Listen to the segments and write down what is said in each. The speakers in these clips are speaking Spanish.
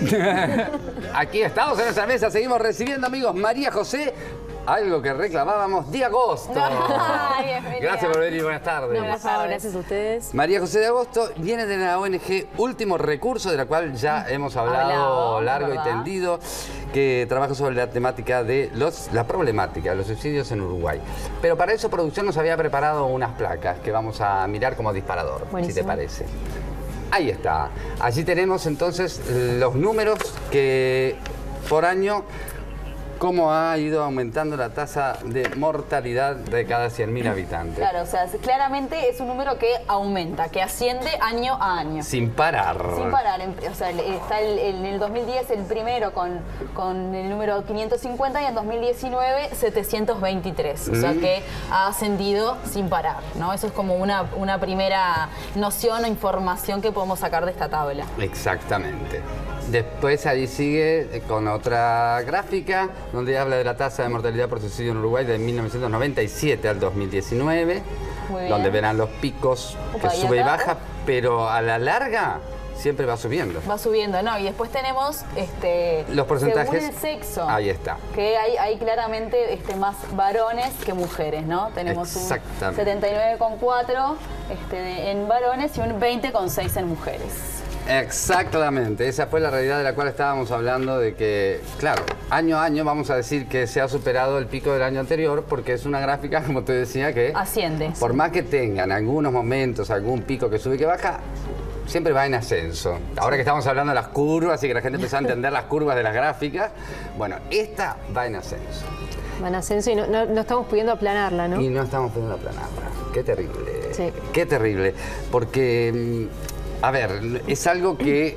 Aquí estamos en nuestra mesa, seguimos recibiendo, amigos. María José, algo que reclamábamos, de Agosto. Gracias por venir, buenas tardes. No, gracias a ustedes. María José de Agosto viene de la ONG Último Recurso, de la cual ya hemos hablado largo y tendido, que trabaja sobre la temática de la problemática de los suicidios en Uruguay. Pero para eso producción nos había preparado unas placas que vamos a mirar como disparador, si te parece. Ahí está. Allí tenemos entonces los números que por año, cómo ha ido aumentando la tasa de mortalidad de cada 100.000 habitantes. Claro, o sea, claramente es un número que aumenta, que asciende año a año. Sin parar. Sin parar. O sea, está en el 2010 el primero con el número 550 y en 2019 723. O sea que ha ascendido sin parar, ¿no? Eso es como una primera noción o información que podemos sacar de esta tabla. Exactamente. Después ahí sigue con otra gráfica donde habla de la tasa de mortalidad por suicidio en Uruguay de 1997 al 2019, donde verán los picos que sube y baja, pero a la larga siempre va subiendo. Va subiendo, ¿no? Y después tenemos los porcentajes según el sexo. Ahí está. Que hay claramente más varones que mujeres, ¿no? Tenemos un 79,4 en varones y un 20,6 en mujeres. Exactamente, esa fue la realidad de la cual estábamos hablando, de que, claro, año a año vamos a decir que se ha superado el pico del año anterior, porque es una gráfica, como te decía, que asciende. Por más que tengan algunos momentos, algún pico que sube y que baja, siempre va en ascenso. Ahora que estamos hablando de las curvas y que la gente empezó a entender las curvas de las gráficas, bueno, esta va en ascenso. Va en ascenso y no estamos pudiendo aplanarla, ¿no? Y no estamos pudiendo aplanarla. Qué terrible. Sí. Qué terrible, porque... A ver, es algo que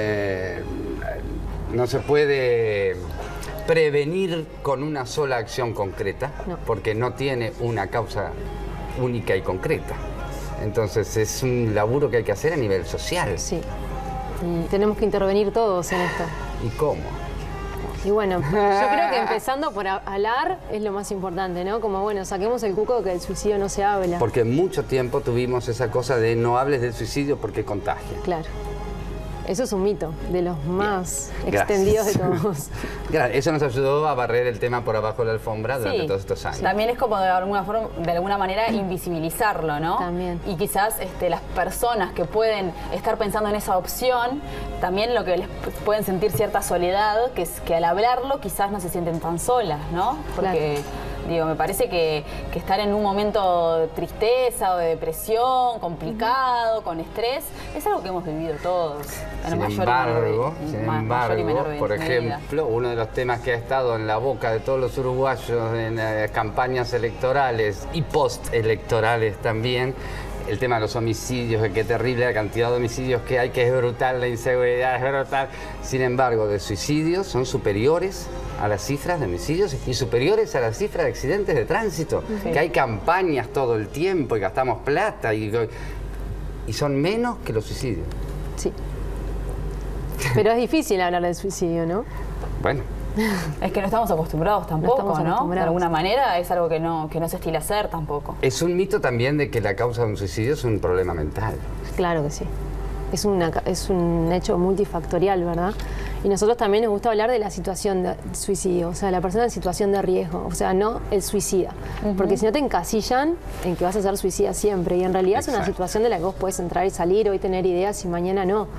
no se puede prevenir con una sola acción concreta, porque no tiene una causa única y concreta. Entonces es un laburo que hay que hacer a nivel social. Sí, y tenemos que intervenir todos en esto. ¿Y cómo? Y bueno, yo creo que empezando por hablar es lo más importante, ¿no? Como, bueno, saquemos el cuco de que el suicidio no se habla. Porque mucho tiempo tuvimos esa cosa de no hables del suicidio porque contagia. Claro. Eso es un mito, de los más extendidos de todos. Claro, eso nos ayudó a barrer el tema por abajo de la alfombra durante todos estos años. También es como de alguna manera invisibilizarlo, ¿no? También. Y quizás las personas que pueden estar pensando en esa opción, también lo que les pueden sentir cierta soledad, que es que al hablarlo quizás no se sienten tan solas, ¿no? Porque... Digo, me parece que estar en un momento de tristeza o de depresión, complicado, con estrés, es algo que hemos vivido todos. Sin embargo, por ejemplo, uno de los temas que ha estado en la boca de todos los uruguayos en campañas electorales y postelectorales también, el tema de los homicidios, de qué terrible la cantidad de homicidios que hay, que es brutal, la inseguridad es brutal. Sin embargo, de suicidios son superiores a las cifras de homicidios y superiores a las cifras de accidentes de tránsito. Que hay campañas todo el tiempo y gastamos plata y son menos que los suicidios. Sí. Pero es difícil hablar del suicidio, ¿no? Bueno. Es que no estamos acostumbrados tampoco, ¿no? De alguna manera es algo que no se estila hacer tampoco. Es un mito también de que la causa de un suicidio es un problema mental. Claro que sí. Es un hecho multifactorial, ¿verdad? Y nosotros también nos gusta hablar de la situación de suicidio, o sea, la persona en situación de riesgo, o sea, no el suicida. Porque si no te encasillan en que vas a ser suicida siempre, y en realidad es una situación de la que vos puedes entrar y salir, hoy tener ideas y mañana no.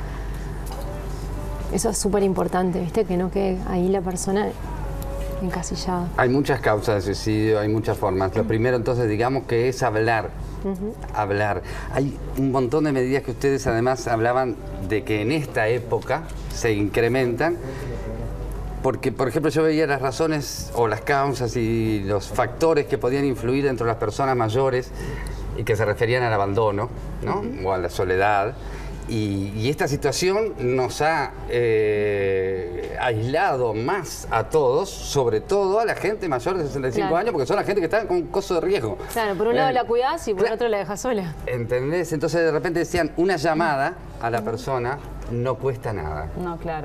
Eso es súper importante, ¿viste? Que no quede ahí la persona encasillada. Hay muchas causas de suicidio, hay muchas formas. Lo primero, entonces, digamos que es hablar. Hablar. Hay un montón de medidas que ustedes además hablaban de que en esta época se incrementan. Porque, por ejemplo, yo veía las razones o las causas y los factores que podían influir dentro de las personas mayores y que se referían al abandono, ¿no? O a la soledad. Y esta situación nos ha aislado más a todos, sobre todo a la gente mayor de 65 años, porque son la gente que está con un coso de riesgo. Claro, por un lado la cuidás y por otro la dejas sola. ¿Entendés? Entonces de repente decían, una llamada a la persona no cuesta nada. No, claro.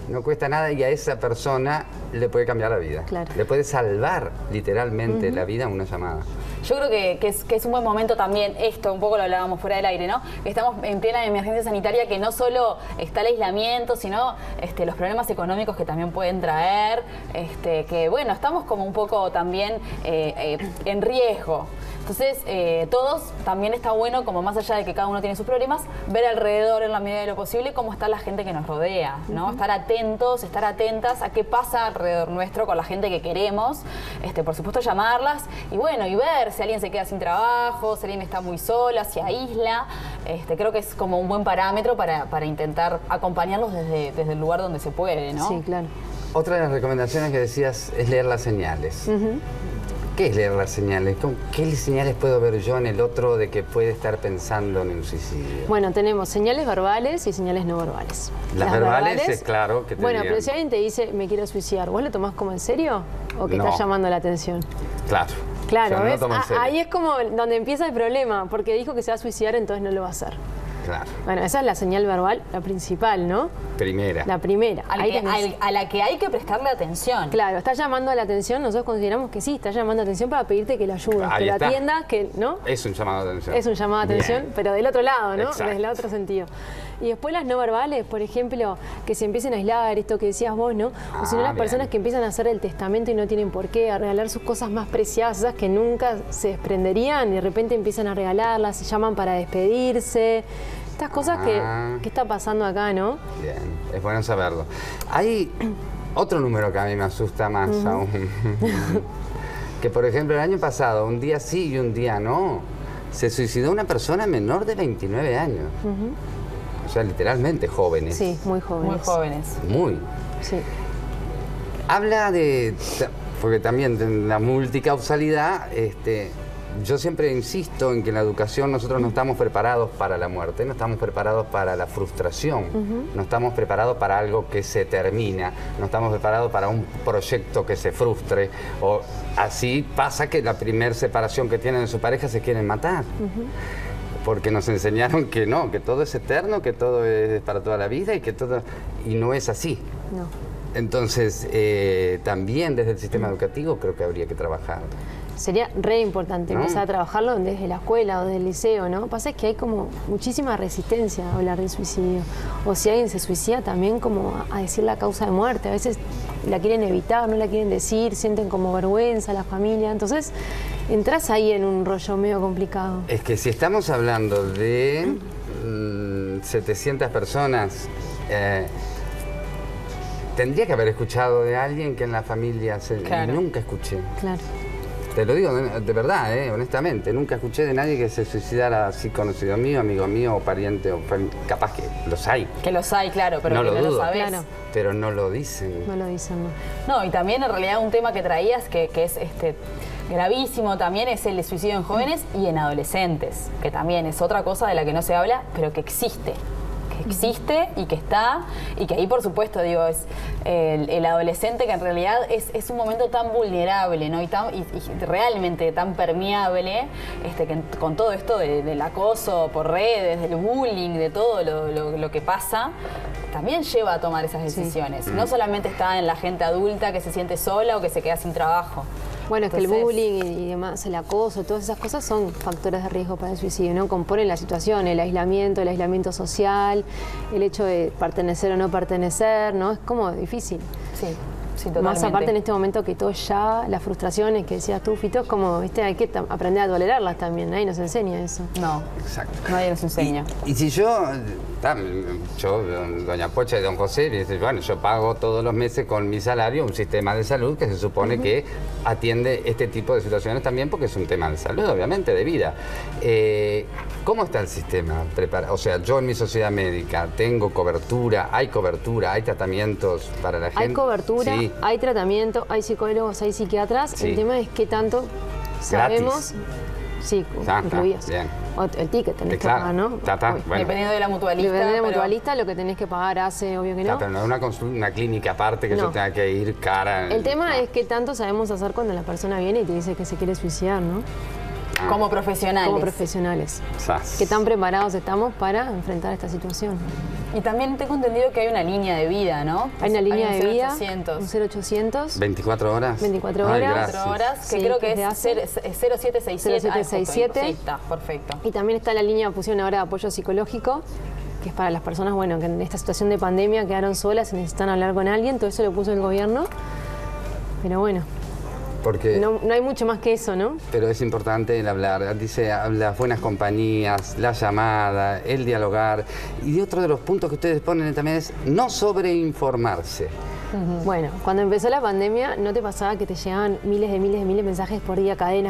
no cuesta nada y a esa persona le puede cambiar la vida. Claro. Le puede salvar literalmente la vida una llamada. Yo creo que es un buen momento también, esto, un poco lo hablábamos fuera del aire, ¿no? Estamos en plena emergencia sanitaria, que no solo está el aislamiento, sino los problemas económicos que también pueden traer, que bueno, estamos como un poco también en riesgo. Entonces, todos también está bueno, como más allá de que cada uno tiene sus problemas, ver alrededor en la medida de lo posible cómo está la gente que nos rodea, ¿no? Estar atentos, estar atentas a qué pasa alrededor nuestro con la gente que queremos, por supuesto llamarlas y bueno, y ver si alguien se queda sin trabajo, si alguien está muy sola, si aísla. Creo que es como un buen parámetro para intentar acompañarlos desde el lugar donde se puede, ¿no? Sí, claro. Otra de las recomendaciones que decías es leer las señales. ¿Qué es leer las señales? ¿Qué señales puedo ver yo en el otro de que puede estar pensando en un suicidio? Bueno, tenemos señales verbales y señales no verbales. Las verbales es claro que te Bueno, digan. pero si alguien te dice, me quiero suicidar, ¿vos lo tomás como en serio o que No. estás llamando la atención? Claro. Claro, Yo no ¿ves? lo tomo en serio. Ahí es como donde empieza el problema, porque dijo que se va a suicidar, entonces no lo va a hacer. Claro. Bueno, esa es la señal verbal, la principal, ¿no? Primera. La primera. Ahí A tenés. la que hay que prestarle atención. Claro, está llamando la atención, nosotros consideramos que sí, está llamando atención para pedirte que lo ayudes, Ahí que lo está. atiendas, que, ¿no? Es un llamado de atención. Es un llamado de atención, Bien. pero del otro lado, ¿no? Exacto. Desde el otro sentido. Y después las no verbales, por ejemplo, que se empiecen a aislar, esto que decías vos, ¿no? O si no, las bien. personas que empiezan a hacer el testamento y no tienen por qué, a regalar sus cosas más preciadas, esas que nunca se desprenderían, y de repente empiezan a regalarlas, se llaman para despedirse. Estas cosas que está pasando acá, ¿no? Bien, es bueno saberlo. Hay otro número que a mí me asusta más aún. Que por ejemplo el año pasado, un día sí y un día no, se suicidó una persona menor de 29 años. O sea, literalmente jóvenes. Sí, muy jóvenes. Muy jóvenes. Muy. Sí. Habla de, porque también de la multicausalidad, yo siempre insisto en que en la educación nosotros no estamos preparados para la muerte, no estamos preparados para la frustración, no estamos preparados para algo que se termina, no estamos preparados para un proyecto que se frustre, o así pasa que la primera separación que tienen de su pareja se quieren matar. Porque nos enseñaron que no, que todo es eterno, que todo es para toda la vida y no es así. No. Entonces, también desde el sistema educativo creo que habría que trabajar. Sería re importante empezar a trabajarlo desde la escuela o desde el liceo, ¿no? Pasa es que hay como muchísima resistencia a hablar del suicidio. O si alguien se suicida, también como a decir la causa de muerte. A veces la quieren evitar, no la quieren decir, sienten como vergüenza la familia. Entonces, entras ahí en un rollo medio complicado. Es que si estamos hablando de 700 personas, tendría que haber escuchado de alguien que en la familia Claro. y nunca escuché. Claro. Te lo digo de verdad, honestamente. Nunca escuché de nadie que se suicidara así, conocido mío, amigo mío o pariente. Capaz que los hay. Que los hay, claro, pero No que lo no lo dudo. sabés. Claro. Pero no lo dicen. No lo dicen, ¿no? No, y también en realidad un tema que traías que es gravísimo también es el suicidio en jóvenes y en adolescentes, que también es otra cosa de la que no se habla, pero que existe. Que existe y que está, y que ahí por supuesto digo es el adolescente, que en realidad es un momento tan vulnerable, ¿no? y realmente tan permeable, que con todo esto del acoso por redes, del bullying, de todo lo que pasa, también lleva a tomar esas decisiones. No solamente está en la gente adulta que se siente sola o que se queda sin trabajo. Bueno, es que el Entonces, bullying y demás, el acoso, todas esas cosas son factores de riesgo para el suicidio, ¿no? Componen la situación, el aislamiento social, el hecho de pertenecer o no pertenecer, ¿no? Es como difícil. Sí, totalmente. Más aparte en este momento que todo ya, las frustraciones que decías tú, Fito, es como, ¿viste? Hay que aprender a tolerarlas también, nadie nos enseña eso. No, Exacto. nadie nos enseña. Y si yo, doña Pocha y don José, dice, bueno, yo pago todos los meses con mi salario un sistema de salud que se supone que atiende este tipo de situaciones también, porque es un tema de salud, obviamente, de vida. ¿Cómo está el sistema preparado? O sea, yo en mi sociedad médica tengo cobertura, hay tratamientos para la gente. Hay cobertura, Sí. hay tratamiento, hay psicólogos, hay psiquiatras. Sí. El tema es qué tanto sabemos. Sí, incluidos. Bien. O el ticket tenés que Claro, pagar, ¿no? bueno. Dependiendo de la mutualista. Depende de la pero- mutualista, lo que tenés que pagar hace, obvio que no. Pero no es una clínica aparte que No. yo tenga que ir cara. El tema es qué tanto sabemos hacer cuando la persona viene y te dice que se quiere suicidar, ¿no? Como profesionales. Como profesionales. Sas. ¿Qué tan preparados estamos para enfrentar esta situación? Y también tengo entendido que hay una línea de vida, ¿no? Hay una línea de vida, 0800. un 0800. 24 horas. 24 Ay, horas. gracias. 4 horas, que Sí, creo que que se es hace. 0767. 0767. Sí, está, perfecto. Y también está la línea, pusieron ahora de apoyo psicológico, que es para las personas, bueno, que en esta situación de pandemia quedaron solas y necesitan hablar con alguien. Todo eso lo puso el gobierno. Pero bueno, Porque, no hay mucho más que eso, ¿no? pero es importante el hablar. Dice, las buenas compañías, la llamada, el dialogar. Y otro de los puntos que ustedes ponen también es no sobreinformarse. Bueno, cuando empezó la pandemia, ¿no te pasaba que te llegaban miles de mensajes por día, cadena?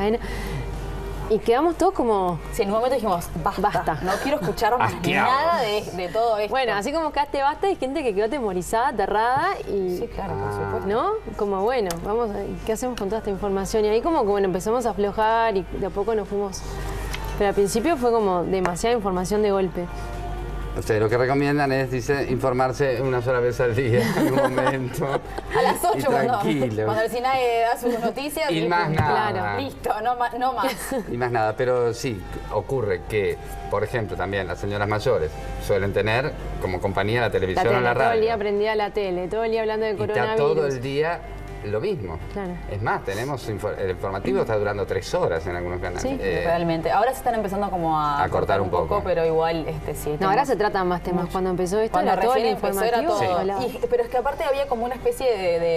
Y quedamos todos como... Sí, en un momento dijimos, basta. No quiero escuchar más Asqueado. nada de todo esto. Bueno, así como quedaste basta, hay gente que quedó atemorizada, aterrada y... Sí, claro, por supuesto. ¿No? Como bueno, vamos a, ¿qué hacemos con toda esta información? Y ahí como que bueno, empezamos a aflojar y de a poco nos fuimos... Pero al principio fue como demasiada información de golpe. Ustedes lo que recomiendan es, dice, informarse una sola vez al día, en un momento. A las 8 y cuando tranquilo. el SINAE da sus noticias. Y más nada. Claro. Listo, no más. Y más nada, pero sí, ocurre que, por ejemplo, también las señoras mayores suelen tener como compañía la televisión o la radio. Todo el día prendida la tele, todo el día hablando de y está coronavirus. todo el día lo mismo. Claro. Es más, tenemos el informativo está durando 3 horas en algunos canales. Sí, Realmente. Ahora se están empezando como a cortar un poco. pero igual sí. No, ahora se tratan más temas. Cuando empezó esto Cuando era todo el recién empezó informativo. era todo. hablaba. Pero es que aparte había como una especie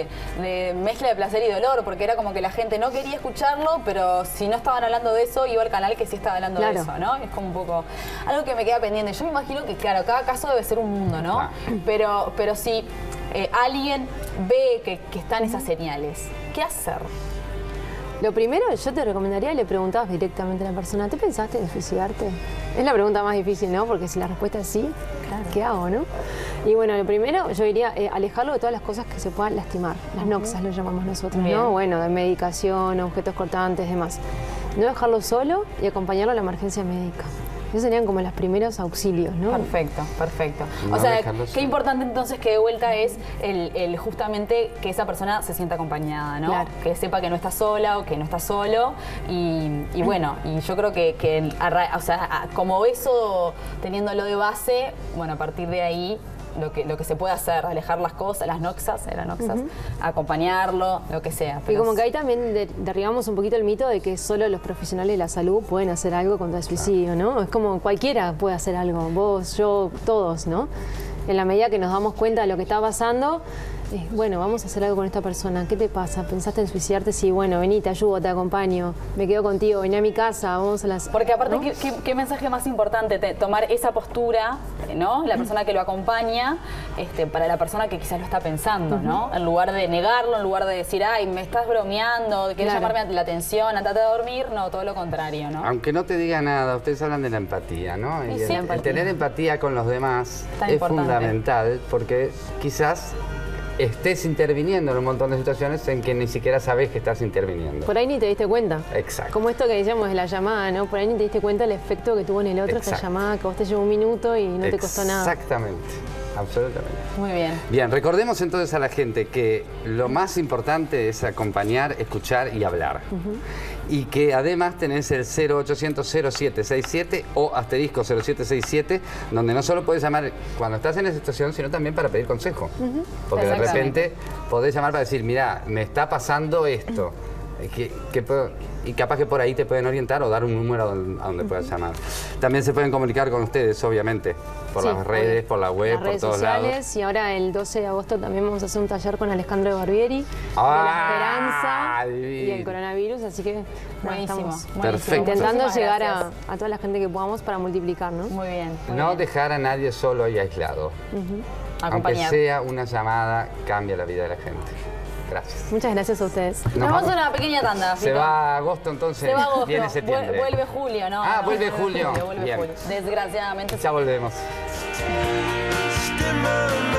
de mezcla de placer y dolor, porque era como que la gente no quería escucharlo, pero si no estaban hablando de eso, iba al canal que sí estaba hablando de Claro. eso, ¿no? Es como un poco algo que me queda pendiente. Yo me imagino que, claro, cada caso debe ser un mundo, ¿no? Claro. Pero si alguien ve que están esas señales, ¿qué hacer? Lo primero, yo te recomendaría, le preguntabas directamente a la persona, ¿te pensaste en suicidarte? Es la pregunta más difícil, ¿no? Porque si la respuesta es sí, Claro. ¿qué hago, no? Y bueno, lo primero, yo diría alejarlo de todas las cosas que se puedan lastimar. Las noxas lo llamamos nosotros, Bien. ¿no? Bueno, de medicación, objetos cortantes, demás. No dejarlo solo y acompañarlo a la emergencia médica. Esos serían como los primeros auxilios, ¿no? Perfecto. No O sea, dejarlo qué solo. importante entonces que de vuelta es el justamente que esa persona se sienta acompañada, ¿no? Claro. Que sepa que no está sola o que no está solo. Y bueno, y yo creo que o sea, como eso, teniéndolo de base, bueno, a partir de ahí lo que se puede hacer, alejar las cosas, las noxas, acompañarlo, lo que sea. Y Pero como que ahí también derribamos un poquito el mito de que solo los profesionales de la salud pueden hacer algo contra el suicidio, ¿no? Es como cualquiera puede hacer algo, vos, yo, todos, ¿no? En la medida que nos damos cuenta de lo que está pasando, bueno, vamos a hacer algo con esta persona. ¿Qué te pasa? ¿Pensaste en suicidarte? Sí, bueno, vení, te ayudo, te acompaño, me quedo contigo, vení a mi casa, vamos a las... Porque aparte, ¿no? ¿qué mensaje más importante? Tomar esa postura, ¿no? La persona que lo acompaña, para la persona que quizás lo está pensando, ¿no? En lugar de negarlo, en lugar de decir, ay, me estás bromeando, querés Claro. llamarme la atención, andate a dormir, no, todo lo contrario, ¿no? Aunque no te diga nada, ustedes hablan de la empatía, ¿no? Y Y sí, el empatía. tener empatía con los demás Tan es importante. fundamental porque quizás estés interviniendo en un montón de situaciones en que ni siquiera sabes que estás interviniendo. Por ahí ni te diste cuenta. Exacto. Como esto que decíamos de la llamada, ¿no? Por ahí ni te diste cuenta el efecto que tuvo en el otro esa Exacto. llamada, que a vos te llevó un minuto y no te costó nada. Exactamente, absolutamente. Muy bien. Bien, recordemos entonces a la gente que lo más importante es acompañar, escuchar y hablar. Y que además tenés el 0800 0767 o asterisco 0767, donde no solo puedes llamar cuando estás en esa situación, sino también para pedir consejo. Porque de Exactamente. repente podés llamar para decir, mira, me está pasando esto. Y capaz que por ahí te pueden orientar o dar un número a donde puedas llamar. También se pueden comunicar con ustedes, obviamente, por Sí, las redes, obvio. por la web, Las por redes todos sociales, lados. y ahora el 12 de agosto también vamos a hacer un taller con Alejandro Barbieri de Ah, la esperanza y divino. el coronavirus, así que nada, Buenísimo. estamos buenísimo. Perfecto. intentando Muchísimas llegar gracias. a toda la gente que podamos para multiplicar, ¿no? Muy bien. muy No bien. dejar a nadie solo y aislado. Aunque Acompañar. sea una llamada, cambia la vida de la gente. Gracias. Muchas gracias a ustedes. Nos vamos a una pequeña tanda, Se Fito. va agosto entonces, Se va agosto. viene septiembre. Vuelve julio, ¿no? Ah, no, vuelve julio. Vuelve Bien. julio. Desgraciadamente. Ya volvemos. Still